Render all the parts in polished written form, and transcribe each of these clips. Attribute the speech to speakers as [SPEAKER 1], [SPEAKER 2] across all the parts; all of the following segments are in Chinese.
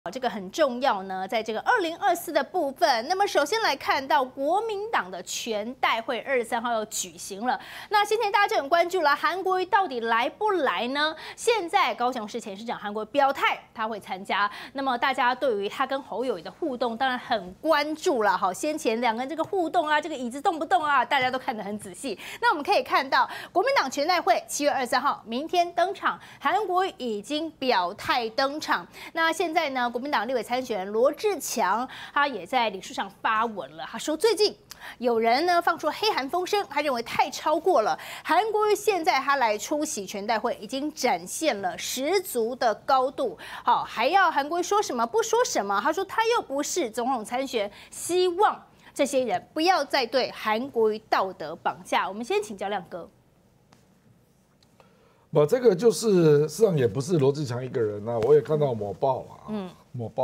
[SPEAKER 1] 这个很重要呢，在这个2024的部分。那么首先来看到国民党的全代会23号要举行了。那先前大家就很关注了，韩国瑜到底来不来呢？现在高雄市前市长韩国瑜表态他会参加。那么大家对于他跟侯友宜的互动当然很关注了。好，先前两个人这个互动啊，这个椅子动不动啊，大家都看得很仔细。那我们可以看到，国民党全代会7月23号明天登场，韩国瑜已经表态登场。那现在呢？国民党立委参选人罗志强，他也在脸书上发文了。他说，最近有人呢放出黑韩风声，他认为太超过了。韩国瑜现在他来出席全代会，已经展现了十足的高度。好，还要韩国瑜说什么不说什么？他说他又不是总统参选，希望这些人不要再对韩国瑜道德绑架。我们先请教亮哥。
[SPEAKER 2] 这个就是事实上也不是罗志强一个人啊，我也看到某报啊，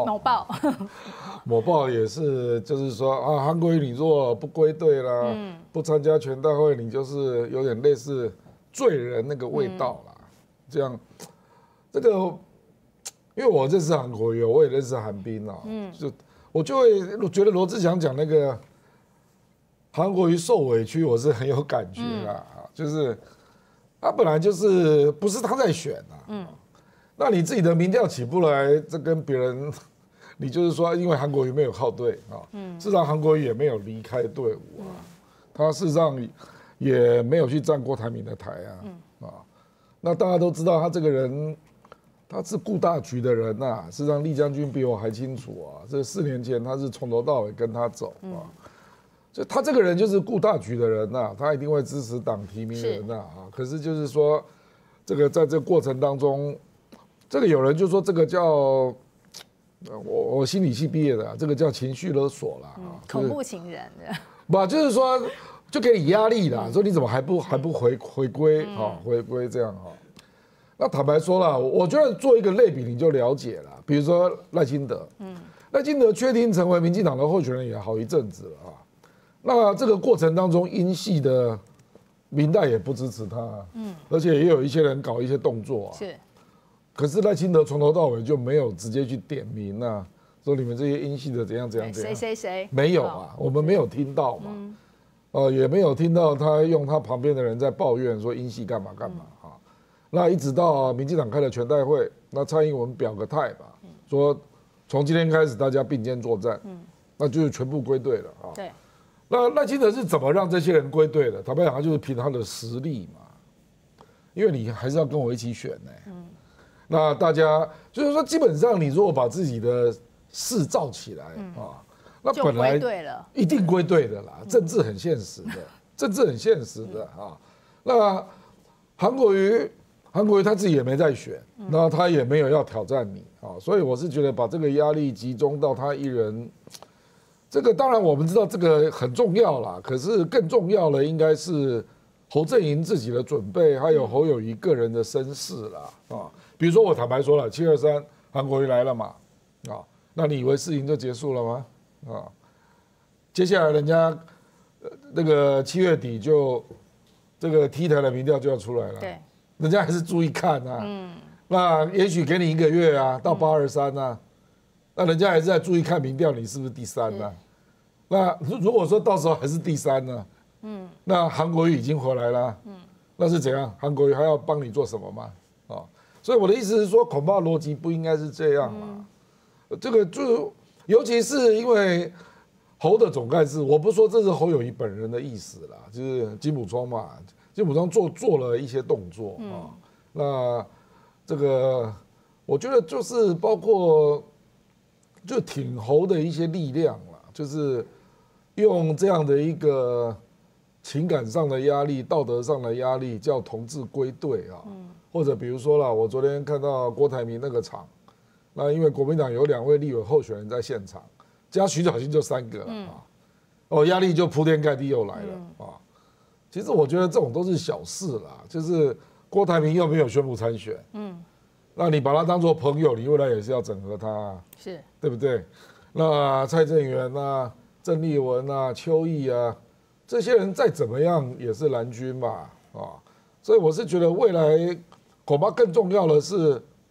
[SPEAKER 2] 某报也是，就是说啊，韩国瑜你若不归队啦，不参加全代会，你就是有点类似罪人那个味道啦。这样，这个因为我认识韩国瑜，我也认识韩冰啊，我就会觉得罗志强讲那个韩国瑜受委屈，我是很有感觉啦，就是。他本来就是不是他在选啊，那你自己的民调起不来，这跟别人，你就是说，因为韩国瑜没有靠队啊，事实上韩国瑜也没有离开队伍啊，他事实上也没有去站郭台铭的台啊，那大家都知道他这个人，他是顾大局的人呐，事实上厉将军比我还清楚啊，这4年前他是从头到尾跟他走啊。就他这个人就是顾大局的人呐，他一定会支持党提名人呐啊。可是就是说，这个在这个过程当中，这个有人就说这个叫，我心理系毕业的，这个叫情绪勒索啦，
[SPEAKER 1] 恐怖情人的。
[SPEAKER 2] 不，就是说就给你压力啦，说你怎么还不回归啊？回归这样哈。那坦白说了，我觉得做一个类比你就了解了，比如说赖清德，赖清德确定成为民进党的候选人也好一阵子了啊。那这个过程当中，英系的民代也不支持他，而且也有一些人搞一些动作啊。是，可是赖清德从头到尾就没有直接去点名啊，说你们这些英系的怎样，
[SPEAKER 1] 谁
[SPEAKER 2] 没有啊，我们没有听到嘛，也没有听到他用他旁边的人在抱怨说英系干嘛啊。那一直到民进党开了全代会，那蔡英文表个态吧，说从今天开始大家并肩作战，那就是全部归队了啊。对。那赖清德是怎么让这些人归队的？坦白讲，他就是凭他的实力嘛，因为你还是要跟我一起选呢。那大家就是说，基本上你如果把自己的事造起来啊，那本来一定归队的啦。政治很现实的，啊。那韩国瑜他自己也没在选，那他也没有要挑战你啊，所以我是觉得把这个压力集中到他一人。这个当然我们知道这个很重要啦，可是更重要的应该是侯阵营自己的准备，还有侯友宜个人的身世啦啊。比如说我坦白说了，723韩国瑜来了嘛，啊，那你以为事情就结束了吗？啊，接下来人家那个7月底就这个 T 台的民调就要出来了，对，人家还是注意看啊，那也许给你1个月啊，到823啊。那人家还是在注意看民调，你是不是第3呢？那如果说到时候还是第3呢？那韩国瑜已经回来了，那是怎样？韩国瑜还要帮你做什么吗？啊，所以我的意思是说，恐怕逻辑不应该是这样嘛。这个就尤其是因为侯的总干事，我不说这是侯友宜本人的意思啦，就是金溥聪嘛，金溥聪做了一些动作啊。那这个我觉得就是包括。就挺侯的一些力量啦，就是用这样的一个情感上的压力、道德上的压力，叫同志归队啊。或者比如说啦，我昨天看到郭台铭那个场，那因为国民党有2位立委候选人在现场，加徐巧芯就3个了啊。压力就铺天盖地又来了啊。其实我觉得这种都是小事啦，就是郭台铭又没有宣布参选，那你把他当作朋友，你未来也是要整合他啊，是对不对？那蔡正元啊、郑丽文啊、邱毅啊，这些人再怎么样也是蓝军嘛，啊，所以我是觉得未来恐怕更重要的是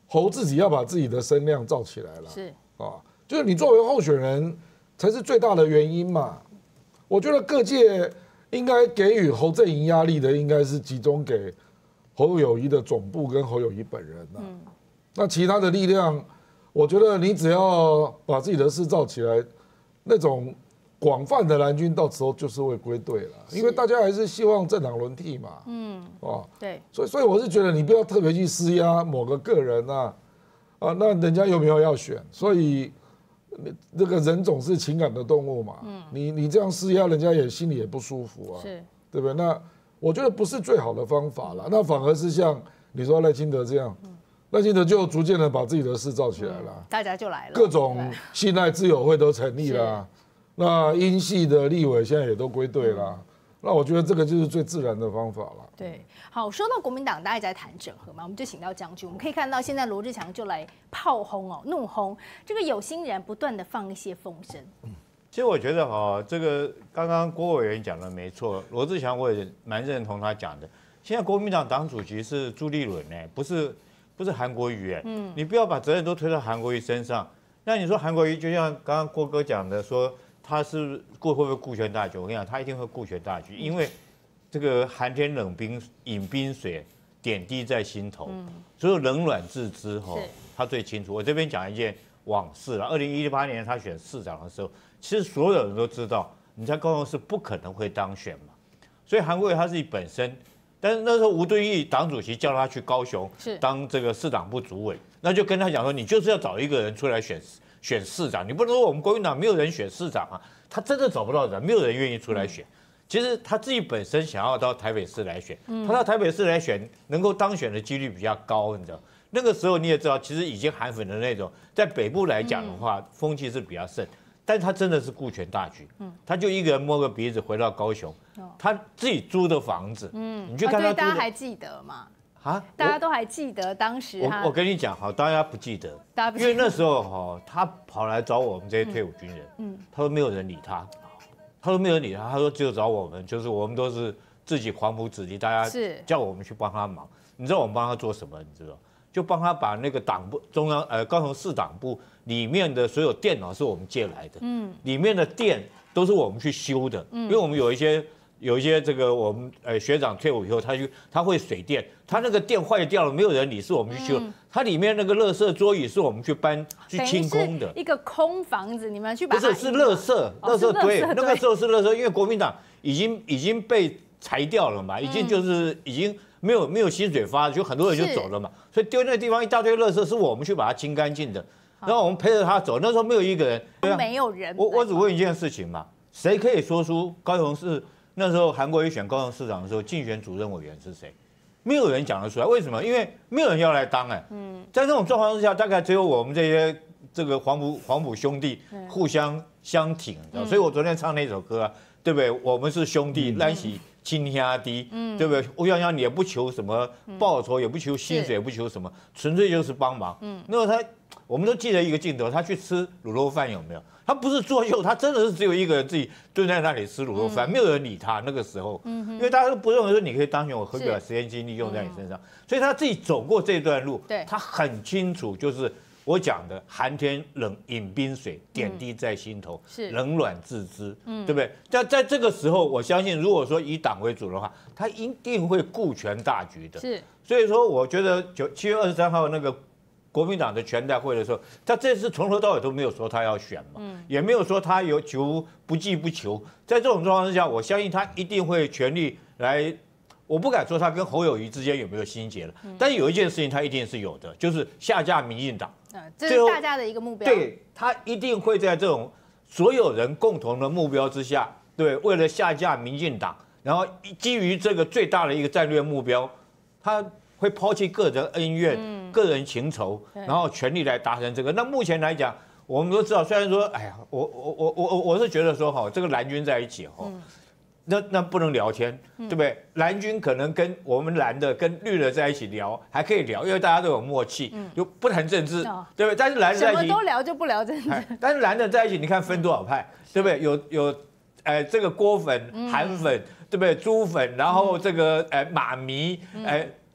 [SPEAKER 2] 侯自己要把自己的声量造起来了。
[SPEAKER 1] 是
[SPEAKER 2] 啊，就是你作为候选人才是最大的原因嘛。我觉得各界应该给予侯阵营压力的，应该是集中给侯友宜的总部跟侯友宜本人呐。那其他的力量，我觉得你只要把自己的事造起来，那种广泛的蓝军到时候就是会归队了，因为大家还是希望政党轮替嘛。
[SPEAKER 1] 对，
[SPEAKER 2] 所以我是觉得你不要特别去施压某个个人啊，那人家有没有要选？所以这个人总是情感的动物嘛。你这样施压，人家也心里也不舒服啊，
[SPEAKER 1] 是，
[SPEAKER 2] 对不对？那我觉得不是最好的方法了，那反而是像你说赖清德这样，赖清德就逐渐的把自己的事造起来了，
[SPEAKER 1] 大家就来了，
[SPEAKER 2] 各种信赖自由会都成立了，那英系的立委现在也都归队了。那我觉得这个就是最自然的方法了。
[SPEAKER 1] 对，好，说到国民党，大家一直在谈整合嘛，我们就请到将军。我们可以看到，现在罗志强就来炮轰哦，怒轰这个有心人，不断的放一些风声。
[SPEAKER 3] 其实我觉得这个刚刚郭委员讲的没错，罗志强我也蛮认同他讲的。现在国民党党主席是朱立伦不是韩国瑜你不要把责任都推到韩国瑜身上。那你说韩国瑜就像刚刚郭哥讲的说。他是会不会顾全大局？我跟你讲，他一定会顾全大局，因为这个寒天冷冰饮冰水，点滴在心头，所有冷暖自知他最清楚。我这边讲一件往事了，2018年他选市长的时候，其实所有人都知道，你在高雄市不可能会当选嘛，所以韩国瑜他自己本身，但是那时候吴敦义党主席叫他去高雄当这个市党部主委，那就跟他讲说，你就是要找一个人出来选市长，你不能说我们国民党没有人选市长啊，他真的找不到人，没有人愿意出来选。其实他自己本身想要到台北市来选，他到台北市来选，能够当选的几率比较高，你知道？那个时候你也知道，其实已经韩粉的那种，在北部来讲的话，风气是比较盛，但他真的是顾全大局，他就一个人摸个鼻子回到高雄，他自己租的房子，你去看他租的，
[SPEAKER 1] 大家还记得吗？大家都还记得当时
[SPEAKER 3] 我跟你讲大家不记得，因为那时候他跑来找我们这些退伍军人，他说没有人理他，他说只有找我们，就是我们都是自己黄埔子弟，大家叫我们去帮他忙。你知道我们帮他做什么？你知道？就帮他把那个党部中央高雄市党部里面的所有电脑是我们借来的，里面的电都是我们去修的，因为我们有一些这个我们学长退伍以后，他会水电，他那个电坏掉了，没有人理，是我们去修。它里面那个垃圾桌椅是我们去搬去清空的，
[SPEAKER 1] 一个空房子，你们去把它
[SPEAKER 3] 不是垃圾堆，那个时候是垃圾，因为国民党已经被裁掉了嘛，已经没有薪水发，就很多人就走了嘛，所以丢那个地方一大堆垃圾是我们去把它清干净的，然后我们陪着他走，那时候没有一个人，
[SPEAKER 1] 没有人。
[SPEAKER 3] 我只问一件事情嘛，谁可以说出高雄市？那时候韩国瑜选高雄市长的时候，竞选主任委员是谁？没有人讲得出来。为什么？因为没有人要来当在这种状况之下，大概只有我们这些这个黄埔兄弟互相相挺，所以我昨天唱那首歌对不对？我们是兄弟，咱是亲兄弟，对不对？我想也不求什么报酬，也不求薪水，也不求什么，纯粹就是帮忙。那么我们都记得一个镜头，他去吃卤肉饭有没有？他不是作秀，他真的是只有一个人自己蹲在那里吃卤肉饭，没有人理他。那个时候，因为大家都不认为说你可以当选，我何必把时间精力用在你身上？所以他自己走过这段路，他很清楚，就是我讲的寒天饮冰水，点滴在心头，冷暖自知，对不对？在这个时候，我相信，如果说以党为主的话，他一定会顾全大局的。所以说，我觉得7月23号那个国民党的全代会的时候，他这次从头到尾都没有说他要选嘛，也没有说他有求不计不求。在这种状况之下，我相信他一定会全力来。我不敢说他跟侯友宜之间有没有心结了，但是有一件事情他一定是有的，就是下架民进党。
[SPEAKER 1] 这是大家的一个目标。
[SPEAKER 3] 对，他一定会在这种所有人共同的目标之下，对，为了下架民进党，然后基于这个最大的一个战略目标，他会抛弃个人恩怨、个人情仇，然后全力来达成这个。那目前来讲，我们都知道，虽然说，哎呀，我是觉得说这个蓝军在一起那不能聊天，对不对？蓝军可能跟我们蓝的跟绿的在一起聊还可以聊，因为大家都有默契，就不谈政治，对不对？但是蓝的在一起
[SPEAKER 1] 什么都聊就不聊政治。
[SPEAKER 3] 但是蓝的在一起，你看分多少派，对不对？有这个郭粉、韩粉，对不对？朱粉，然后这个马迷，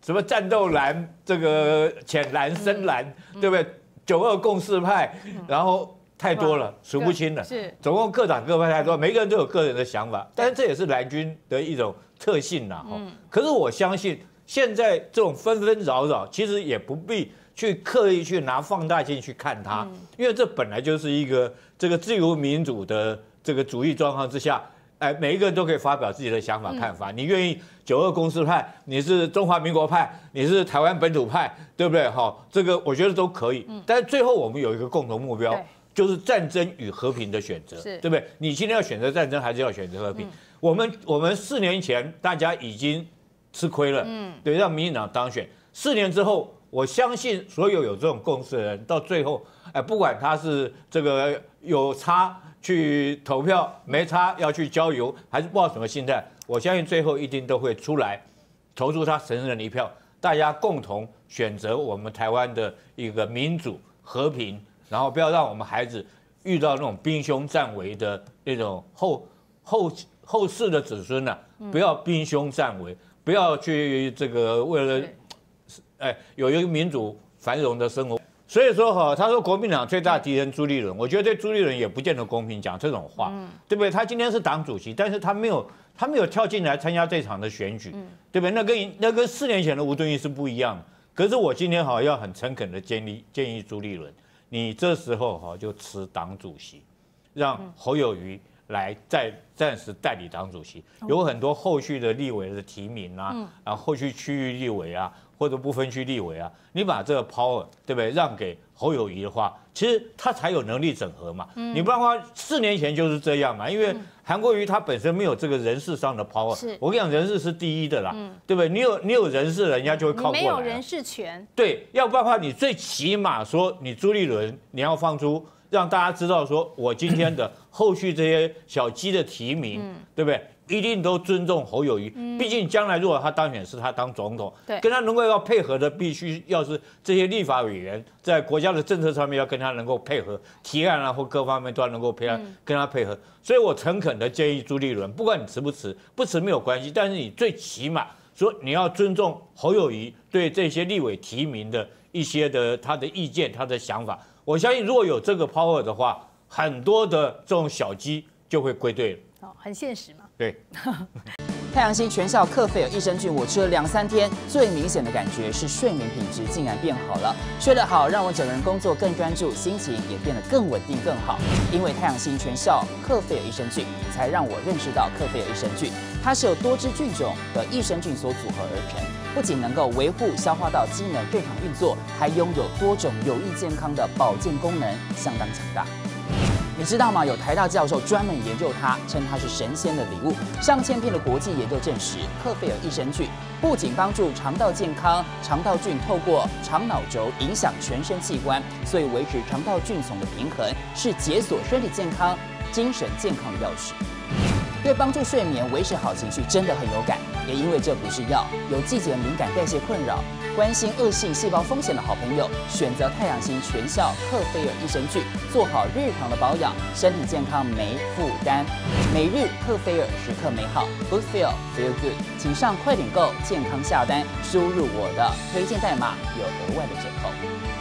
[SPEAKER 3] 什么战斗蓝、这个浅蓝、深蓝，对不对？92共识派，然后太多了，数不清了。
[SPEAKER 1] 是，
[SPEAKER 3] 总共各党各派太多，每个人都有个人的想法，但是这也是蓝军的一种特性啦。可是我相信，现在这种纷纷扰扰，其实也不必去刻意去拿放大镜去看它，因为这本来就是一个这个自由民主的这个主义状况之下，每一个人都可以发表自己的想法看法。你愿意92共识派，你是中华民国派，你是台湾本土派，对不对？好，这个我觉得都可以。但是最后我们有一个共同目标，就是战争与和平的选择，对不对？你今天要选择战争，还是要选择和平？我们4年前大家已经吃亏了，对，让民进党当选。4年之后，我相信所有这种共识的人，到最后，不管他是这个有差去投票，没差要去郊游，还是抱什么心态，我相信最后一定都会出来投出他神圣的一票，大家共同选择我们台湾的一个民主和平，然后不要让我们孩子遇到那种兵凶战危的那种后世的子孙呢，不要兵凶战危，不要去这个为了有一个民主繁荣的生活。所以说他说国民党最大敌人朱立伦，我觉得对朱立伦也不见得公平讲这种话，对不对？他今天是党主席，但是他没有跳进来参加这场的选举，对不对？那跟4年前的吴敦义是不一样的。可是我今天要很诚恳的建议朱立伦，你这时候就辞党主席，让侯友宜来暂时代理党主席，有很多后续的立委的提名啊，然后后续区域立委啊，或者不分区立委啊，你把这个 power 对不对让给侯友宜的话，其实他才有能力整合嘛。你不然的话，4年前就是这样嘛，因为韩国瑜他本身没有这个人事上的 power， 我跟你讲，人事是第一的啦，对不对？你有人事，人家就会靠过来。
[SPEAKER 1] 你没有人事权，
[SPEAKER 3] 对，要不然的话，你最起码说你朱立伦，你要放出让大家知道说，我今天的后续这些小鸡的提名，对不对？一定都尊重侯友宜，毕竟将来如果他当选是他当总统，跟他能够要配合的，必须要是这些立法委员在国家的政策上面要跟他能够配合，提案啊或各方面都要能够跟他配合。所以我诚恳的建议朱立伦，不管你辞不辞，不辞没有关系，但是你最起码说你要尊重侯友宜对这些立委提名的一些的他的意见、他的想法。我相信如果有这个 power 的话，很多的这种小鸡就会归队了。
[SPEAKER 1] 很现实嘛。
[SPEAKER 3] 对。
[SPEAKER 4] 太阳星全效克菲尔益生菌，我吃了2-3天，最明显的感觉是睡眠品质竟然变好了。睡得好，让我整个人工作更专注，心情也变得更稳定更好。因为太阳星全效克菲尔益生菌，才让我认识到克菲尔益生菌，它是由多支菌种的益生菌所组合而成，不仅能够维护消化道机能正常运作，还拥有多种有益健康的保健功能，相当强大。你知道吗？有台大教授专门研究它，称它是神仙的礼物。上千篇的国际研究证实，克菲尔益生菌不仅帮助肠道健康，肠道菌透过肠脑轴影响全身器官，所以维持肠道菌丛的平衡，是解锁身体健康、精神健康的钥匙。对帮助睡眠、维持好情绪真的很有感，也因为这不是药，有季节敏感代谢困扰、关心恶性细胞风险的好朋友，选择太阳星全效克菲尔益生菌，做好日常的保养，身体健康没负担。每日克菲尔，时刻美好 ，Good Feel Feel Good， 请上快点购健康下单，输入我的推荐代码，有额外的折扣。